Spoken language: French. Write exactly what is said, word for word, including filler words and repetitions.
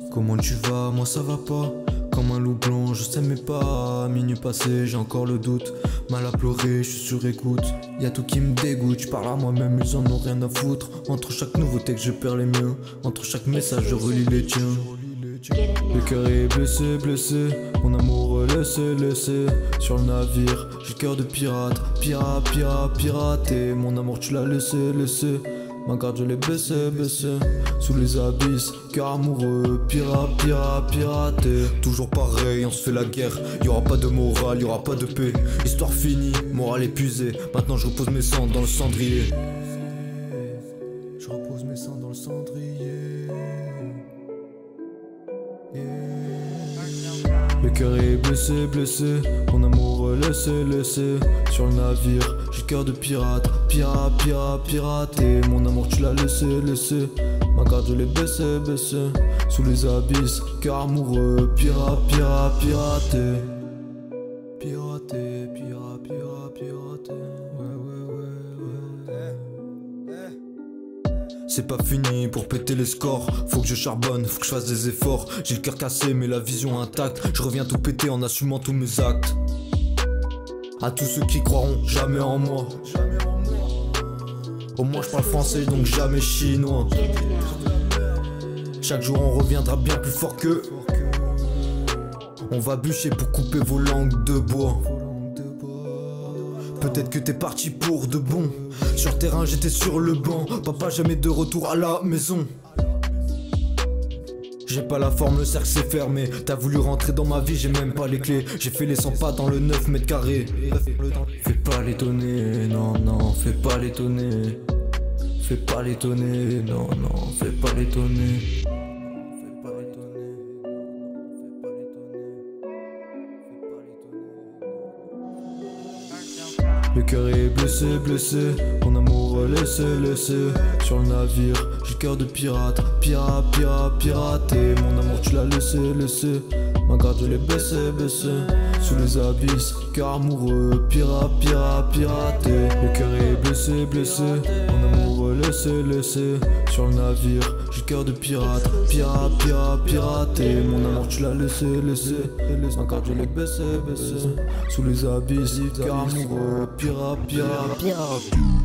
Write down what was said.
Comment tu vas? Moi ça va pas. Comme un loup blanc, je sais mes pas. Minuit passé, j'ai encore le doute. Mal à pleurer, je suis sur écoute. Y'a tout qui me dégoûte, je parle à moi-même, ils en ont rien à foutre. Entre chaque nouveau texte, je perds les miens. Entre chaque message, je relis les tiens. Le cœur est blessé, blessé. Mon amour laissé, laissé. Sur le navire, j'ai le cœur de pirate. Pirate, pirate, piraté. Mon amour, tu l'as laissé, laissé. Ma garde je l'ai baissé, baissé. Sous les abysses, cœur amoureux. Pirate, pirate, piraté. Toujours pareil, on se fait la guerre. Y'aura pas de morale, y'aura pas de paix. Histoire finie, morale épuisée. Maintenant je repose mes cendres dans le cendrier. Je repose mes cendres dans le cendrier. Yeah. Le cœur est blessé, blessé. Mon amour laissé, laissé. Sur le navire, j'ai le cœur de pirate. Pirate, pirate, piraté. Mon amour tu l'as laissé, laissé. Ma garde je l'ai baissé, baissé. Sous les abysses, cœur amoureux. Pirate, pirate, piraté. Piraté, pirate, pirate, piraté. Ouais, ouais, ouais, ouais. C'est pas fini pour péter les scores. Faut que je charbonne, faut que je fasse des efforts. J'ai le cœur cassé mais la vision intacte. Je reviens tout péter en assumant tous mes actes. À tous ceux qui croiront jamais en moi. Au moins je parle français donc jamais chinois. Chaque jour on reviendra bien plus fort qu'eux. On va bûcher pour couper vos langues de bois. Peut-être que t'es parti pour de bon. Sur terrain j'étais sur le banc. Papa jamais de retour à la maison. J'ai pas la forme, le cercle s'est fermé. T'as voulu rentrer dans ma vie, j'ai même pas les clés. J'ai fait les cent pas dans le neuf mètres carrés. Fais pas l'étonner, non, non, fais pas l'étonner. Fais pas l'étonner, non, non, fais pas l'étonner. Le cœur est blessé, blessé. Mon amour laissé, laissé. Sur le navire, j'ai le cœur de pirate. Pirate, pirate, piraté. Mon amour tu l'as laissé, laissé. Ma garde je l'ai baissé, baissé. Sous les abysses, cœur amoureux. Pirate, pirate, piraté. Le cœur est blessé, blessé. Mon amour laissé, laissé. Sur le navire, j'ai le cœur de pirate. Pirate, pirate, piraté. Mon amour tu l'as laissé, laissé. Ma garde je l'ai baissé, baissé. Sous les abysses, cœur amoureux. Pirate, pirate, pirate.